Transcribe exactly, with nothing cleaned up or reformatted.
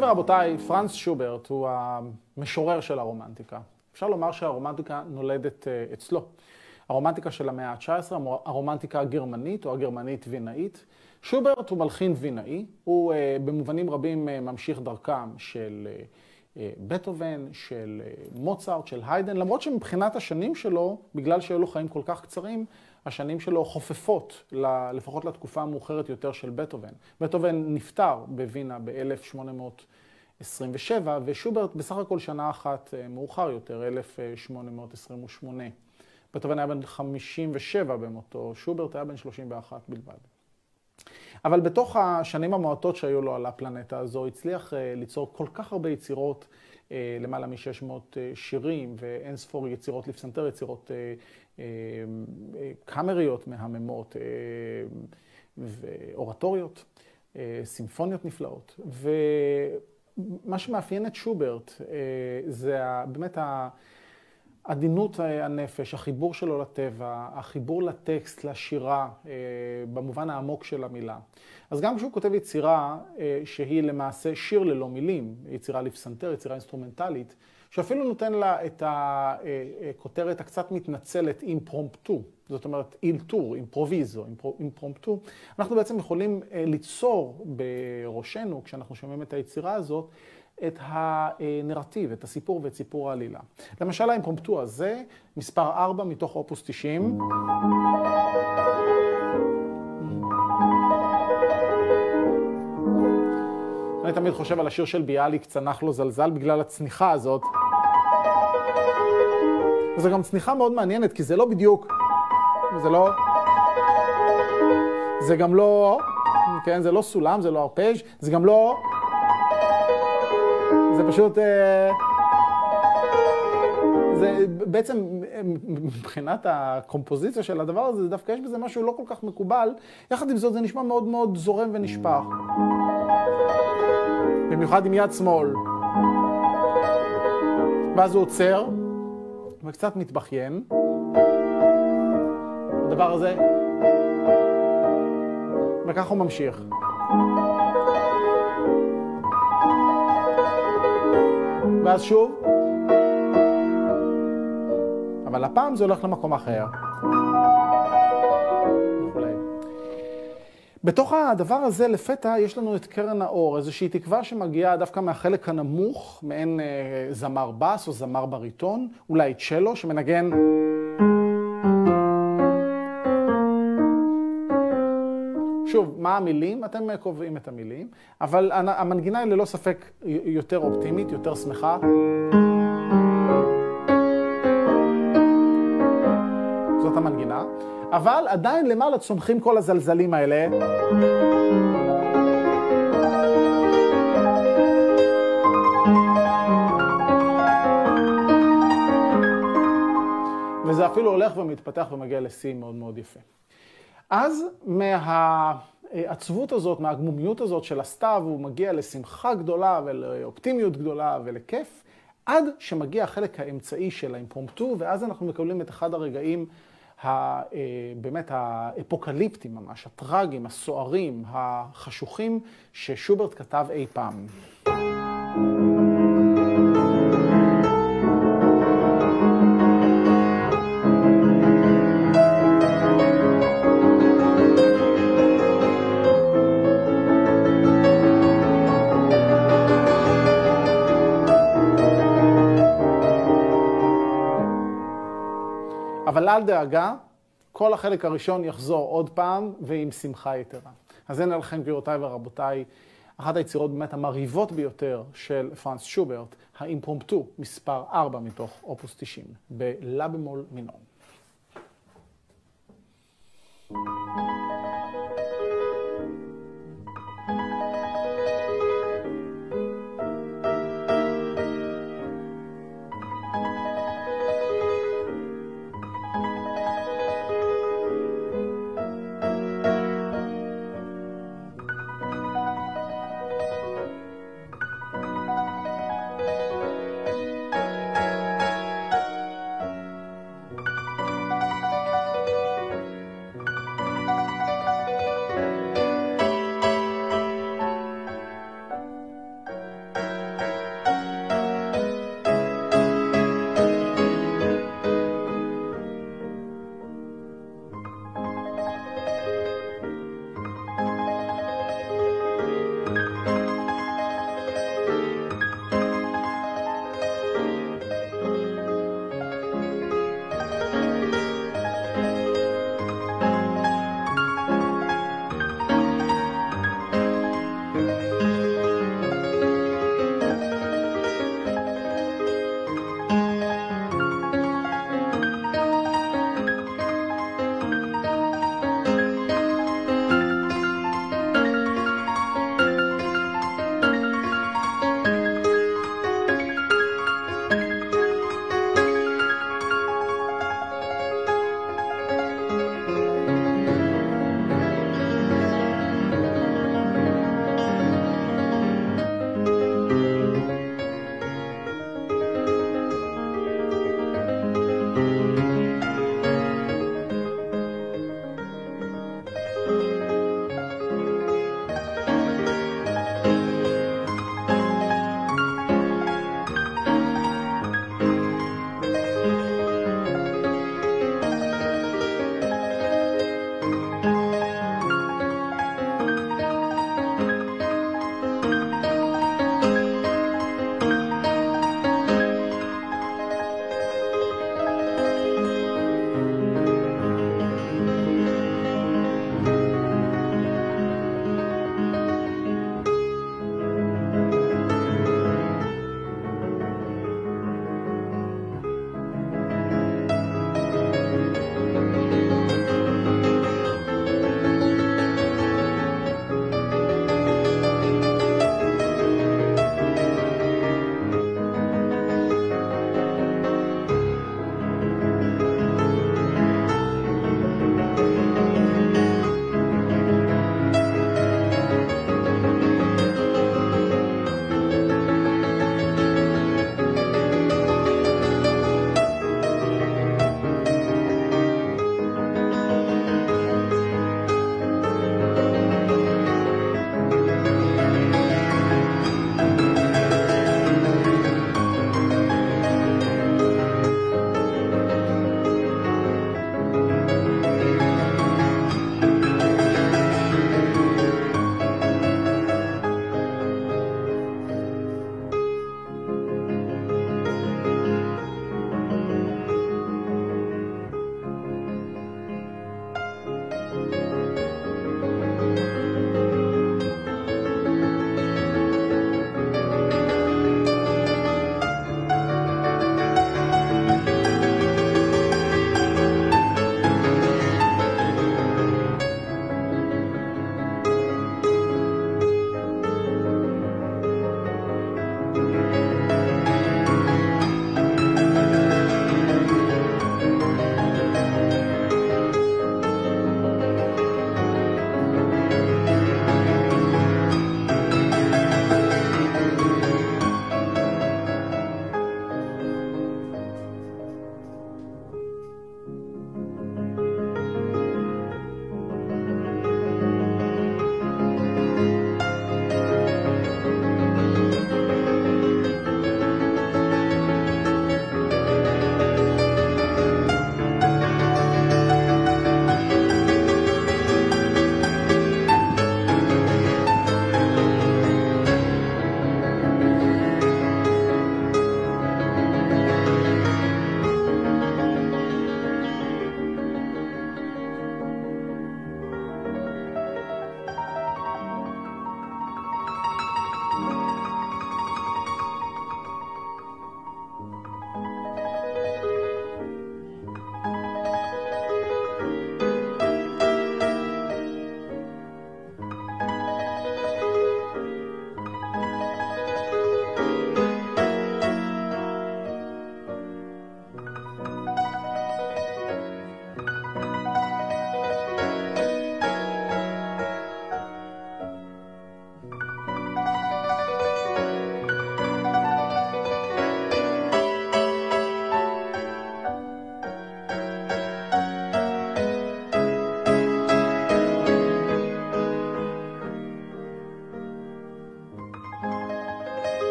גבירותיי ורבותיי, פרנץ שוברט הוא המשורר של הרומנטיקה. אפשר לומר שהרומנטיקה נולדת אצלו. הרומנטיקה של המאה ה-תשע עשרה, הרומנטיקה הגרמנית או הגרמנית-וינאית. שוברט הוא מלחין וינאי, הוא במובנים רבים ממשיך דרכם של בטהובן, של מוצרט, של היידן, למרות שמבחינת השנים שלו, בגלל שהיו לו חיים כל כך קצרים, השנים שלו חופפות, לפחות לתקופה המאוחרת יותר של בטהובן. בטהובן נפטר בווינה ב-אלף שמונה מאות עשרים ושבע, ושוברט בסך הכל שנה אחת מאוחר יותר, אלף שמונה מאות עשרים ושמונה. בטהובן היה בן חמישים ושבע במותו, שוברט היה בן שלושים ואחת בלבד. אבל בתוך השנים המועטות שהיו לו על הפלנטה הזו, הצליח ליצור כל כך הרבה יצירות, למעלה מ-שש מאות שירים ואין ספור יצירות לפסנתר, יצירות קאמריות מהממות ואורטוריות, סימפוניות נפלאות. ומה שמאפיין את שוברט זה באמת עדינות הנפש, החיבור שלו לטבע, החיבור לטקסט, לשירה, במובן העמוק של המילה. אז גם כשהוא כותב יצירה שהיא למעשה שיר ללא מילים, יצירה לפסנתר, יצירה אינסטרומנטלית, שאפילו נותן לה את הכותרת הקצת מתנצלת אימפרומפטו, זאת אומרת אילתור, אימפרוביזו, אימפרומפטו, אנחנו בעצם יכולים ליצור בראשנו, כשאנחנו שומעים את היצירה הזאת, את הנרטיב, את הסיפור ואת סיפור העלילה. למשל, האימפרומפטו הזה, מספר ארבע מתוך אופוס תשעים. אני תמיד חושב על השיר של ביאליק, צנח לו זלזל, בגלל הצניחה הזאת. וזו גם צניחה מאוד מעניינת, כי זה לא בדיוק, זה לא, זה גם לא, כן, זה לא סולם, זה לא ארפז', זה גם לא, זה פשוט, זה בעצם מבחינת הקומפוזיציה של הדבר הזה, דווקא יש בזה משהו לא כל כך מקובל, יחד עם זאת זה נשמע מאוד מאוד זורם ונשפך. במיוחד עם יד שמאל. ואז הוא עוצר, וקצת מתבכיין. הדבר הזה, וכך הוא ממשיך. ואז שוב, אבל הפעם זה הולך למקום אחר. בתוך הדבר הזה, לפתע, יש לנו את קרן האור, איזושהי תקווה שמגיעה דווקא מהחלק הנמוך, מעין אה, זמר בס או זמר בריטון, אולי צ'לו, שמנגן שוב, מה המילים? אתם קובעים את המילים, אבל המנגינה היא ללא ספק יותר אופטימית, יותר שמחה. זאת המנגינה. אבל עדיין למעלה צומחים כל הזלזלים האלה. וזה אפילו הולך ומתפתח ומגיע לשיא מאוד מאוד יפה. אז מהעצבות הזאת, מהגמומיות הזאת של הסתיו, הוא מגיע לשמחה גדולה ולאופטימיות גדולה ולכיף, עד שמגיע החלק האמצעי של האימפרומפטו, ואז אנחנו מקבלים את אחד הרגעים באמת האפוקליפטיים ממש, הטרגיים, הסוערים, החשוכים, ששוברט כתב אי פעם. אבל אל דאגה, כל החלק הראשון יחזור עוד פעם ועם שמחה יתרה. אז הנה לכם גבירותיי ורבותיי, אחת היצירות באמת המרהיבות ביותר של פרנץ שוברט, האימפרומפטו, מספר ארבע מתוך אופוס תשעים, בלה במול מינור.